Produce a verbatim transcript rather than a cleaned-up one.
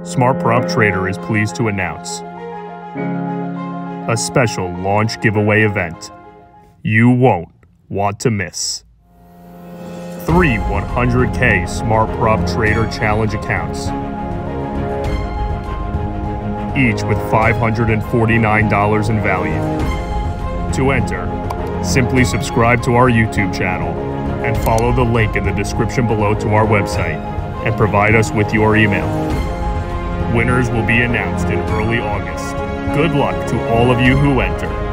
Smart Prop Trader is pleased to announce a special launch giveaway event you won't want to miss. Three one hundred K Smart Prop Trader Challenge accounts, each with five hundred forty-nine dollars in value. To enter, simply subscribe to our YouTube channel and follow the link in the description below to our website and provide us with your email. Winners will be announced in early August. Good luck to all of you who enter.